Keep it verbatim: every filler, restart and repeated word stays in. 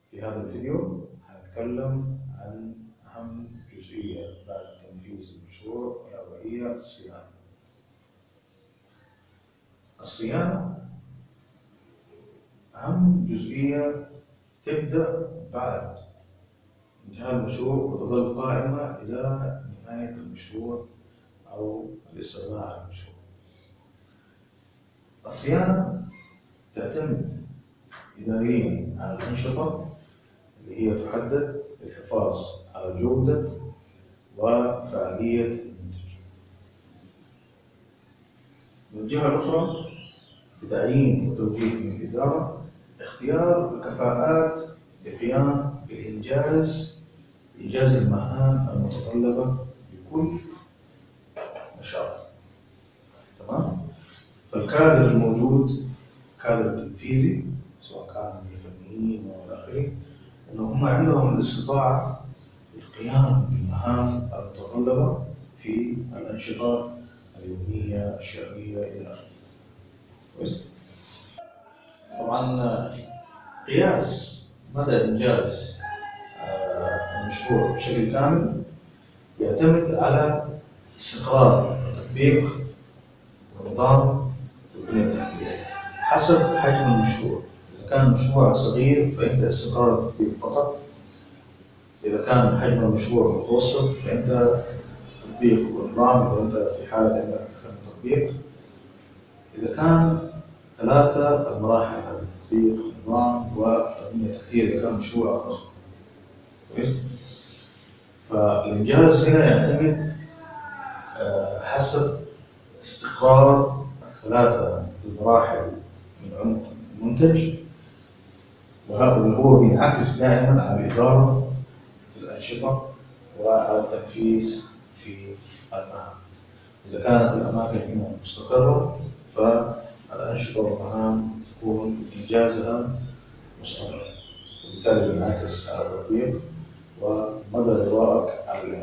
في هذا الفيديو هنتكلم عن أهم جزئية بعد تنفيذ المشروع ألا وهي الصيانة. الصيانة أهم جزئية تبدأ بعد انتهاء المشروع وتظل قائمة إلى نهاية المشروع أو الاستغناء عن المشروع. الصيانة تعتمد إداريا على الأنشطة اللي هي تحدد للحفاظ على جودة وفعالية المنتج. من الجهة الأخرى بتعيين وتوجيه من الإدارة اختيار الكفاءات للقيام بإنجاز إنجاز المهام المتطلبة لكل نشاط. تمام؟ فالكادر الموجود كادر تنفيذي سواء كان من الفنيين أو الآخرين إنه هم عندهم الاستطاعة للقيام بالمهام المتطلبة في الأنشطة اليومية الشهرية إلى آخره. كويس؟ طبعا قياس مدى إنجاز المشروع بشكل كامل يعتمد على استقرار تطبيق ونظام البنية التحتية حسب حجم المشروع. إذا كان المشروع صغير فأنت استقرار التطبيق فقط، إذا كان حجم المشروع متوسط فأنت تطبيق ونظام إذا أنت في حالة عندك أكثر من تطبيق، إذا كان ثلاثة المراحل هذه التطبيق والنظام والبنية التحتية إذا كان مشروع ضخم. كويس؟ فالإنجاز هنا يعتمد حسب استقرار الثلاثة المراحل من عمق المنتج، وهذا هو بينعكس دائما على الإدارة في الأنشطة وعلى التنفيذ في المهام. إذا كانت الأماكن هنا مستقرة فالأنشطة والمهام تكون إنجازها مستمر، وبالتالي بينعكس على التطبيق ومدى رضائك على